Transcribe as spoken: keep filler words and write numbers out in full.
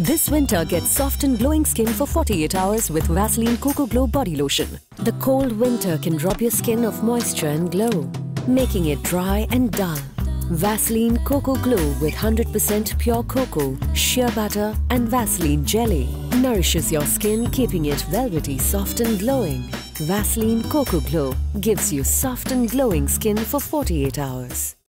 This winter, get soft and glowing skin for forty-eight hours with Vaseline Coco Glow Body Lotion. The cold winter can rob your skin of moisture and glow, making it dry and dull. Vaseline Coco Glow with one hundred percent pure cocoa, shea butter and Vaseline jelly nourishes your skin, keeping it velvety, soft and glowing. Vaseline Coco Glow gives you soft and glowing skin for forty-eight hours.